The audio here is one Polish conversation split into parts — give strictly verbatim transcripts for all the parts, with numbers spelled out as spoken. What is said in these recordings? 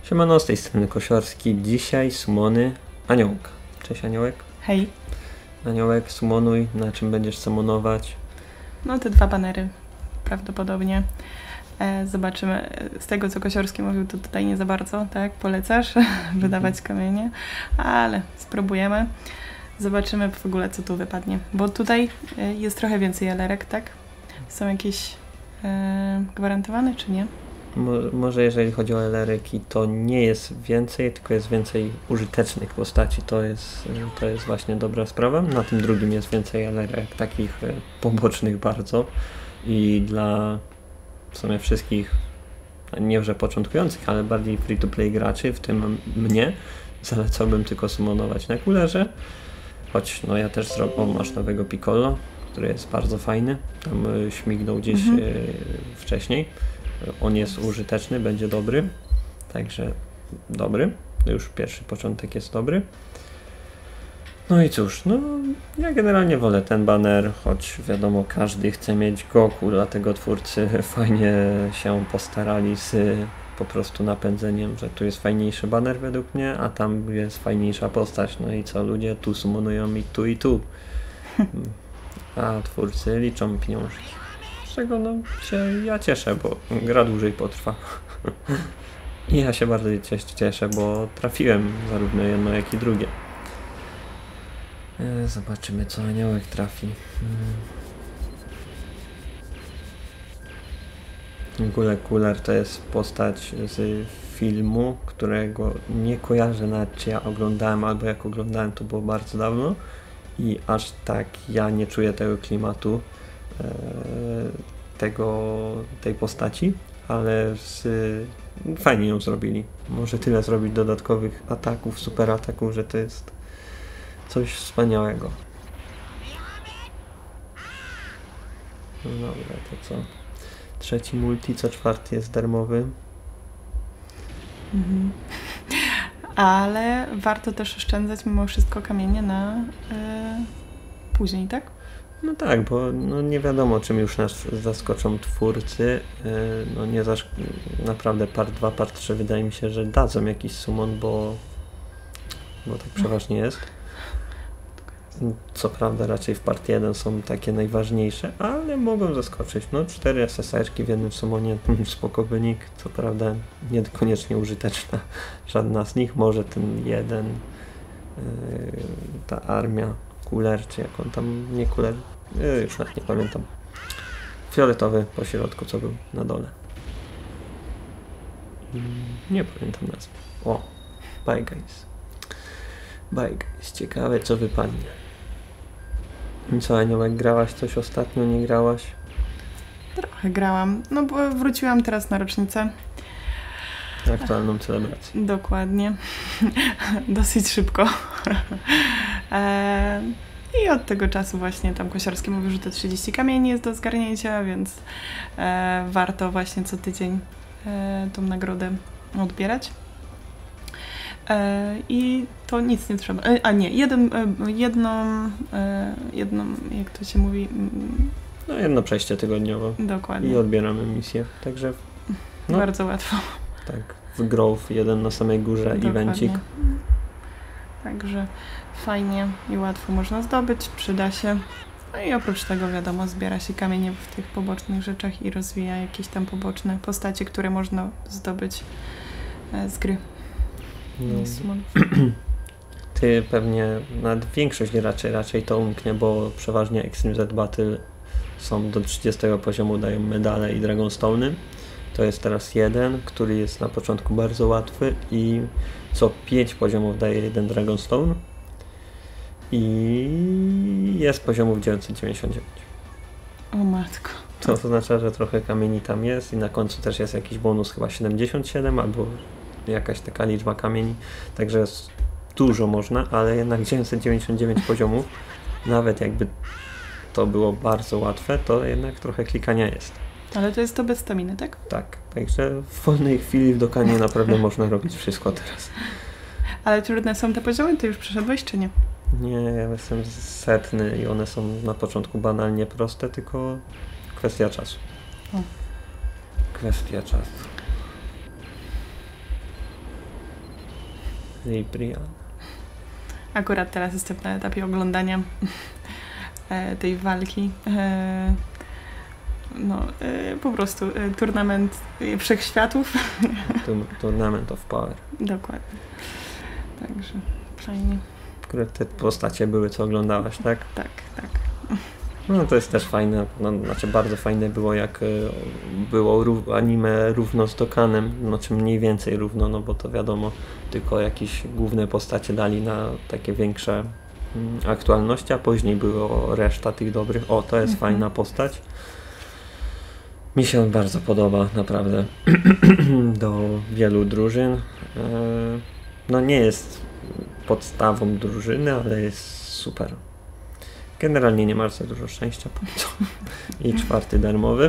Siemano, z tej strony Kosiorski. Dzisiaj sumony Aniołka. Cześć Aniołek. Hej. Aniołek, sumonuj. Na czym będziesz sumonować? No te dwa banery prawdopodobnie. E, zobaczymy. Z tego co Kosiorski mówił, to tutaj nie za bardzo, tak? Polecasz wydawać kamienie, ale spróbujemy. Zobaczymy w ogóle co tu wypadnie. Bo tutaj jest trochę więcej elerek, tak? Są jakieś e, gwarantowane czy nie? Może jeżeli chodzi o eleryki, to nie jest więcej, tylko jest więcej użytecznych postaci. To jest, to jest właśnie dobra sprawa. Na tym drugim jest więcej elerek, takich pobocznych bardzo. I dla w sumie wszystkich, nie że początkujących, ale bardziej free-to-play graczy, w tym mnie, zalecałbym tylko sumonować na kulerze. Choć no ja też zrobię, o, masz nowego Piccolo, który jest bardzo fajny. Tam y, śmignął gdzieś mhm. y, wcześniej. On jest użyteczny, będzie dobry. Także dobry. Już pierwszy początek jest dobry. No i cóż, no ja generalnie wolę ten baner, choć wiadomo każdy chce mieć Goku, dlatego twórcy fajnie się postarali z po prostu napędzeniem, że tu jest fajniejszy baner według mnie, a tam jest fajniejsza postać. No i co, ludzie tu summonują i tu i tu. A twórcy liczą pieniążki. Z czego no się ja cieszę, bo gra dłużej potrwa. I ja się bardzo cieszę, bo trafiłem zarówno jedno, jak i drugie. Zobaczymy, co Aniołek trafi. W ogóle Cooler to jest postać z filmu, którego nie kojarzę nawet, czy ja oglądałem, albo jak oglądałem, to było bardzo dawno. I aż tak ja nie czuję tego klimatu e, tego, tej postaci, ale z, fajnie ją zrobili. Może tyle zrobić dodatkowych ataków, super ataków, że to jest coś wspaniałego. No dobra, to co? Trzeci multi, co czwarty jest darmowy. Mhm. Ale warto też oszczędzać mimo wszystko kamienie na yy, później, tak? No tak, bo no nie wiadomo, czym już nas zaskoczą twórcy. Yy, no nie zasz... Naprawdę part dwa, part trzy wydaje mi się, że dadzą jakiś summon, bo, bo tak przeważnie jest. Co prawda raczej w part jeden są takie najważniejsze, ale mogą zaskoczyć. No cztery S S R-ki w jednym summonie, spoko wynik. Co prawda niekoniecznie użyteczna żadna z nich. Może ten jeden, yy, ta armia, Cooler, czy jak on tam, nie Cooler, yy, już nawet nie pamiętam. Fioletowy po środku, co był na dole. Yy, nie pamiętam nazwy. O, Bye Guys. Bye Guys, ciekawe co wypadnie. I co, Aniołek, grałaś coś ostatnio, nie grałaś? Trochę grałam. No bo wróciłam teraz na rocznicę. Aktualną celebrację. Dokładnie. Dosyć szybko. e, I od tego czasu właśnie tam Kosiorski mówił, że te trzydzieści kamieni jest do zgarnięcia, więc e, warto właśnie co tydzień e, tą nagrodę odbierać. E, I to nic nie trzeba. E, a nie, jeden, e, jedną, e, jedną, jak to się mówi? No jedno przejście tygodniowo. Dokładnie. I odbieramy misję. Także no, bardzo łatwo. Tak, w Grove jeden na samej górze, dokładnie. Evencik. Także fajnie i łatwo można zdobyć, przyda się. No i oprócz tego wiadomo, zbiera się kamienie w tych pobocznych rzeczach i rozwija jakieś tam poboczne postacie, które można zdobyć e, z gry. No. Ty pewnie, nawet większość raczej, raczej to umknie, bo przeważnie Extreme Z Battle są do trzydziestego poziomu, dają medale i Dragonstone'y. To jest teraz jeden, który jest na początku bardzo łatwy i co pięć poziomów daje jeden Dragonstone i jest poziomów dziewięćset dziewięćdziesiąt dziewięć. O matko. To oznacza, że trochę kamieni tam jest i na końcu też jest jakiś bonus, chyba siedemdziesiąt siedem albo jakaś taka liczba kamieni, także jest dużo można, ale jednak dziewięćset dziewięćdziesiąt dziewięć poziomów, nawet jakby to było bardzo łatwe, to jednak trochę klikania jest. Ale to jest to bez staminy, tak? Tak, także w wolnej chwili w dokanie naprawdę można robić wszystko teraz. Ale trudne są te poziomy? Ty już przeszedłeś, czy nie? Nie, ja jestem setny i one są na początku banalnie proste, tylko kwestia czasu. O. Kwestia czasu. Cyprian. Akurat teraz jestem na etapie oglądania e, tej walki. E, no, e, po prostu e, turnament e, wszechświatów. Tournament of Power. Dokładnie. Także fajnie. Akurat te postacie były, co oglądałaś, tak? Tak, tak. No to jest też fajne, no, znaczy bardzo fajne było, jak y, było rów, anime równo z Dokkanem, znaczy mniej więcej równo, no bo to wiadomo, tylko jakieś główne postacie dali na takie większe mm, aktualności, a później było reszta tych dobrych. O, to jest mhm. fajna postać. Mi się bardzo podoba, naprawdę, do wielu drużyn. E, no nie jest podstawą drużyny, ale jest super. Generalnie nie masz za dużo szczęścia. I czwarty darmowy.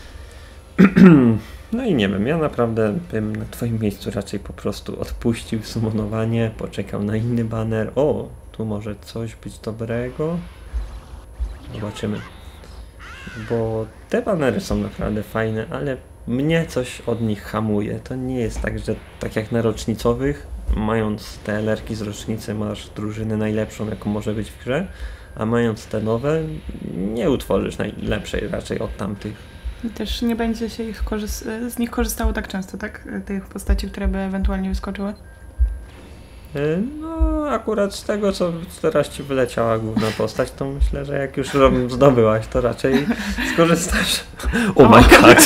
No i nie wiem, ja naprawdę bym na twoim miejscu raczej po prostu odpuścił summonowanie, poczekał na inny baner. O, tu może coś być dobrego. Zobaczymy. Bo te banery są naprawdę fajne, ale mnie coś od nich hamuje. To nie jest tak, że tak jak na rocznicowych, mając te elerki z rocznicy, masz drużynę najlepszą, jaką może być w grze, a mając te nowe, nie utworzysz najlepszej raczej od tamtych. I też nie będzie się ich z nich korzystało tak często, tak? Tych postaci, które by ewentualnie wyskoczyły? No, akurat z tego, co teraz ci wyleciała główna postać, to myślę, że jak już zdobyłaś, to raczej skorzystasz. Oh my god!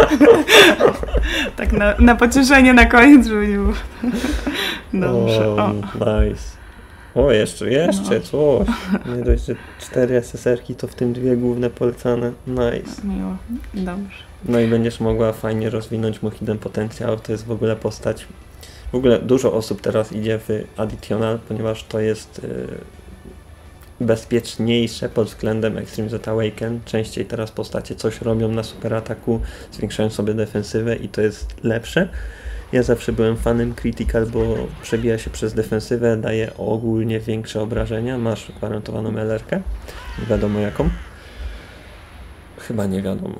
Tak na, na pocieszenie na koniec, żeby nie było. Dobrze. O, nice. O, jeszcze, jeszcze, no. Coś. Nie dość, że cztery es es erki, to w tym dwie główne polecane. Nice. Miło, dobrze. No i będziesz mogła fajnie rozwinąć mu hidden potencjał. To jest w ogóle postać. W ogóle dużo osób teraz idzie w Additional, ponieważ to jest yy, bezpieczniejsze pod względem Extreme Z Awaken. Częściej teraz postacie coś robią na super ataku, zwiększają sobie defensywę i to jest lepsze. Ja zawsze byłem fanem Critical, bo przebija się przez defensywę, daje ogólnie większe obrażenia. Masz gwarantowaną elerkę. Nie wiadomo jaką. Chyba nie wiadomo.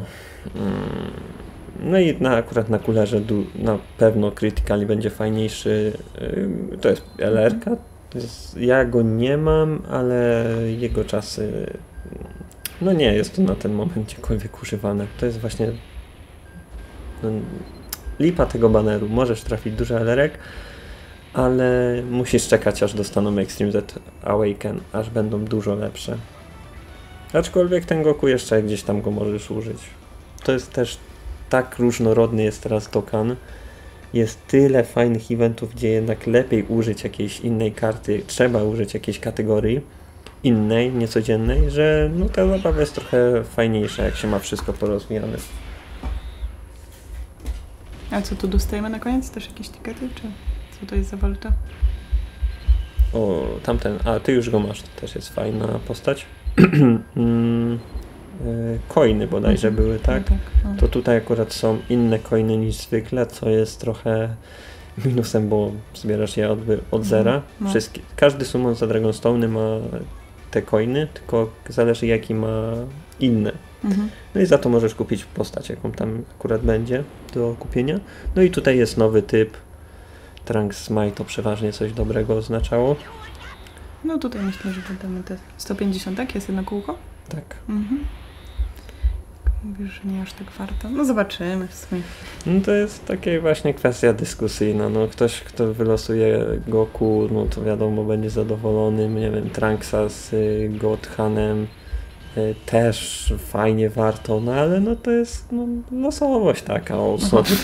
No i na, akurat na kulerze na pewno Critical będzie fajniejszy. To jest elerka. Ja go nie mam, ale jego czasy... No nie jest to na ten moment gdziekolwiek używane. To jest właśnie... No, lipa tego baneru. Możesz trafić dużo elerek, ale musisz czekać, aż dostaną Extreme Z Awaken, aż będą dużo lepsze. Aczkolwiek ten Goku jeszcze gdzieś tam go możesz użyć. To jest też tak różnorodny jest teraz Dokkan. Jest tyle fajnych eventów, gdzie jednak lepiej użyć jakiejś innej karty, trzeba użyć jakiejś kategorii innej, niecodziennej, że no ta zabawa jest trochę fajniejsza, jak się ma wszystko porozwijane. A co tu dostajemy na koniec? Też jakieś tikety? Czy co to jest za waluta? O, tamten. A, ty już go masz. To też jest fajna postać. mm, y, coiny bodajże mm-hmm. były, tak? No tak no. To tutaj akurat są inne coiny niż zwykle, co jest trochę minusem, bo zbierasz je od, od zera. No. Wszystkie, każdy summon za Dragonstone'y ma te coiny, tylko zależy jaki ma inne. Mhm. No i za to możesz kupić postać, jaką tam akurat będzie do kupienia. No i tutaj jest nowy typ. Trunks Smite to przeważnie coś dobrego oznaczało. No tutaj myślę, że będziemy te sto pięćdziesiąt, tak? Jest jedno kółko? Tak. Mhm. Mówisz, że nie aż tak warto. No zobaczymy w sumie. No to jest taka właśnie kwestia dyskusyjna. No ktoś, kto wylosuje Goku, no to wiadomo, będzie zadowolony. Nie wiem, Trunksa z y, Godhanem też fajnie warto, no ale no to jest no, losowość taka, o,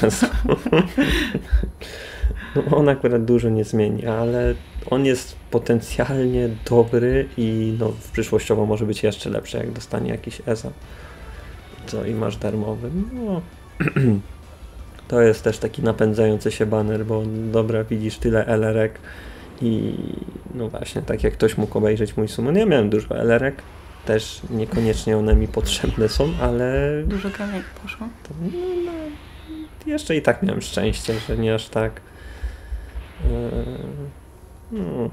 no, on akurat dużo nie zmieni, ale on jest potencjalnie dobry i no przyszłościowo może być jeszcze lepszy, jak dostanie jakiś E S A. Co i masz darmowy. No. To jest też taki napędzający się baner, bo dobra, widzisz tyle elerek i no właśnie, tak jak ktoś mógł obejrzeć mój summon, ja miałem dużo elerek. Też niekoniecznie one mi potrzebne są, ale... Dużo kamieni poszło. To, no, no, jeszcze i tak miałem szczęście, że nie aż tak. Eee, no.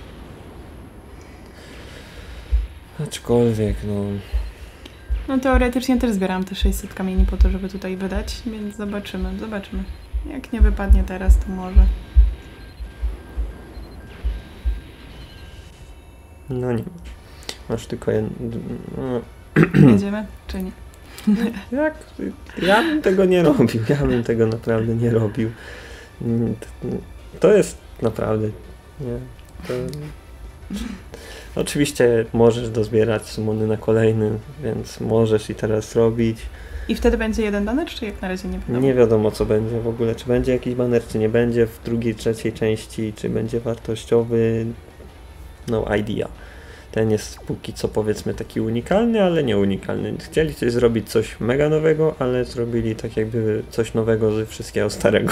Aczkolwiek, no... No teoretycznie też zbieram te sześćset kamieni po to, żeby tutaj wydać, więc zobaczymy, zobaczymy. Jak nie wypadnie teraz, to może. No nie. Masz tylko jedno... No. Jedziemy, czy nie? Jak? Ja bym tego nie robił. Ja bym tego naprawdę nie robił. To jest naprawdę... Nie. To... Oczywiście możesz dozbierać sumony na kolejny, więc możesz i teraz robić. I wtedy będzie jeden baner, czy jak na razie nie wiadomo? Nie wiadomo co będzie w ogóle, czy będzie jakiś baner, czy nie będzie w drugiej, trzeciej części, czy będzie wartościowy. No idea. Ten jest póki co powiedzmy taki unikalny, ale nie unikalny. Chcieli coś zrobić coś mega nowego, ale zrobili tak jakby coś nowego ze wszystkiego starego.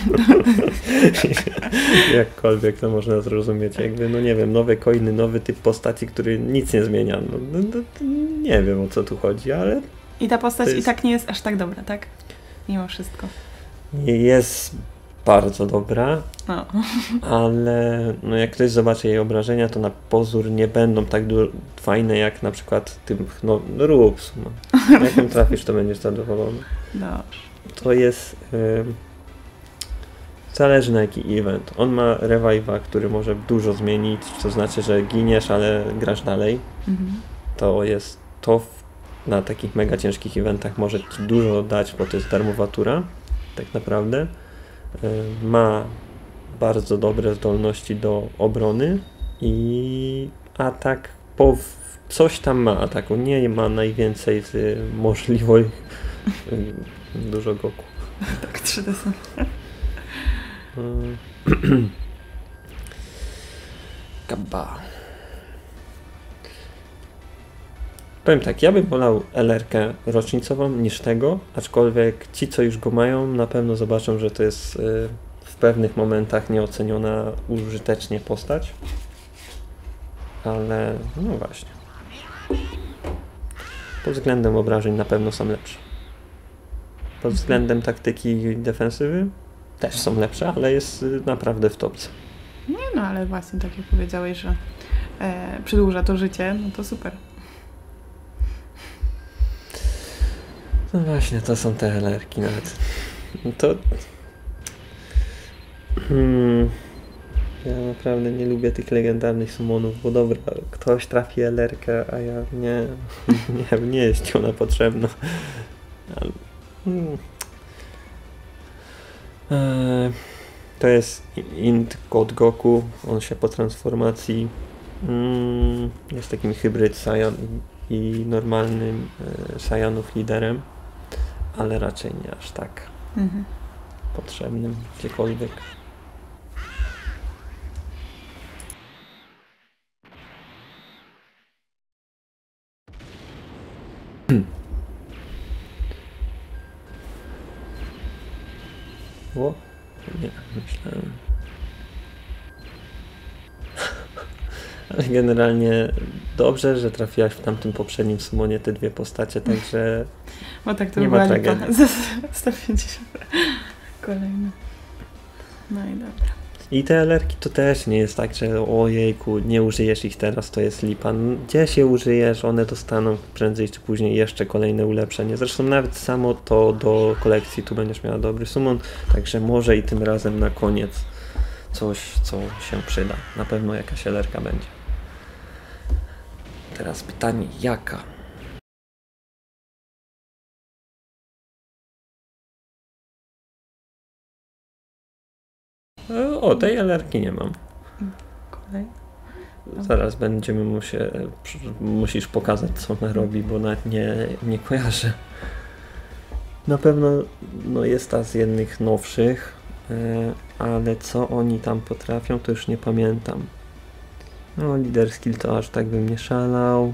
Jakkolwiek to można zrozumieć. Jakby, no nie wiem, nowe coiny, nowy typ postaci, który nic nie zmienia. No, no, no, nie wiem o co tu chodzi, ale... I ta postać jest... i tak nie jest aż tak dobra, tak? Mimo wszystko. Jest bardzo dobra, No. ale no jak ktoś zobaczy jej obrażenia, to na pozór nie będą tak du- fajne jak na przykład tym, no, no rób, no. Jak ją trafisz, to będziesz zadowolony. Dobrze. To jest y, zależy na jaki event. On ma revive'a, który może dużo zmienić, to znaczy, że giniesz, ale grasz dalej. Mhm. To jest to w, na takich mega ciężkich eventach może ci dużo dać, bo to jest darmowa tura, tak naprawdę. Y, ma bardzo dobre zdolności do obrony i atak po coś tam ma ataku. Nie ma najwięcej z możliwych y, dużo Goku. Tak, trzy D są. Kaba. Powiem tak, ja bym wolał L R-kę rocznicową niż tego, aczkolwiek ci, co już go mają, na pewno zobaczą, że to jest y, w pewnych momentach nieoceniona użytecznie postać. Ale no właśnie. Pod względem obrażeń na pewno są lepsze. Pod względem taktyki i defensywy też są lepsze, ale jest y, naprawdę w topce. Nie no, ale właśnie tak jak powiedziałeś, że e, przedłuża to życie, no to super. No właśnie, to są te L R-ki nawet. To... Hmm. Ja naprawdę nie lubię tych legendarnych summonów, bo dobra, ktoś trafi L R-kę, a ja nie, nie, nie jest ona potrzebna. Ale, hmm. eee, to jest Int God Goku, on się po transformacji mm, jest takim hybryd Saiyan i, i normalnym e, Saiyanów liderem, ale raczej nie aż tak Mhm. potrzebnym gdziekolwiek. O, nie, myślałem. Ale generalnie dobrze, że trafiłaś w tamtym poprzednim summonie te dwie postacie, także Bo tak to nie by ma była lipa. tragedii. Za sto pięćdziesiąt. Kolejne. No i dobra. i te L R-ki to też nie jest tak, że ojejku, nie użyjesz ich teraz, to jest lipa. Gdzieś je użyjesz, one dostaną prędzej czy później jeszcze kolejne ulepszenie. Zresztą nawet samo to do kolekcji tu będziesz miała dobry summon, także może i tym razem na koniec coś, co się przyda. Na pewno jakaś L R-ka będzie. Teraz pytanie, jaka? O, tej L R-ki nie mam. Kolej. Zaraz będziemy musie, musisz pokazać, co ona robi, bo nawet nie, nie kojarzę. Na pewno no jest ta z jednych nowszych, ale co oni tam potrafią, to już nie pamiętam. No, lider skill to aż tak bym nie szalał.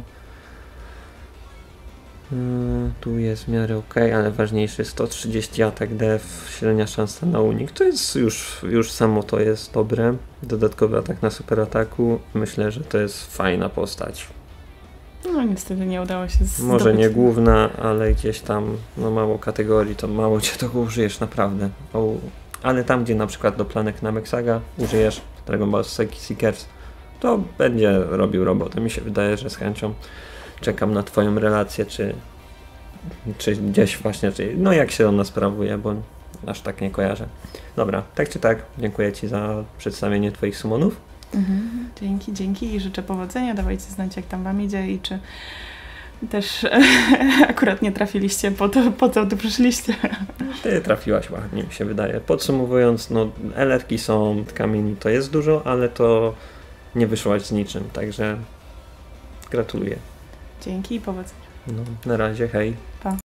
Tu jest w miarę ok, ale ważniejszy sto trzydzieści atak def, średnia szansa na unik. To jest już, już samo to jest dobre. Dodatkowy atak na super ataku. Myślę, że to jest fajna postać. No niestety nie udało się zdobyć. Może nie główna, ale gdzieś tam no mało kategorii, to mało cię tego użyjesz naprawdę. O, ale tam, gdzie na przykład do Planek Namek Saga użyjesz Dragon Ball Seekers, to będzie robił robotę. Mi się wydaje, że z chęcią czekam na twoją relację, czy, czy gdzieś właśnie, czy, no jak się ona sprawuje, bo aż tak nie kojarzę. Dobra, tak czy tak, dziękuję ci za przedstawienie twoich summonów. Mhm. Dzięki, dzięki i życzę powodzenia. Dawajcie znać, jak tam wam idzie i czy też akurat nie trafiliście po to, po co tu przyszliście. Ty trafiłaś ładnie, mi się wydaje. Podsumowując, no L R-ki są, kamieni to jest dużo, ale to nie wyszłaś z niczym, także gratuluję. Dzięki i powodzenia. No, na razie, hej. Pa.